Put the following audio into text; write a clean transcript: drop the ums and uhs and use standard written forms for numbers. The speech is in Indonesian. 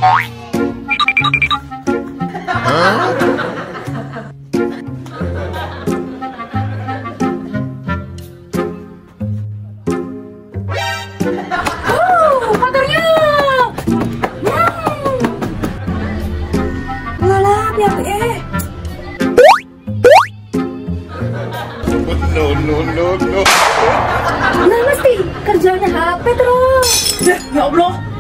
Motornya. Walah, biar No. Nah, mesti kerjanya HP terus. Ya Allah,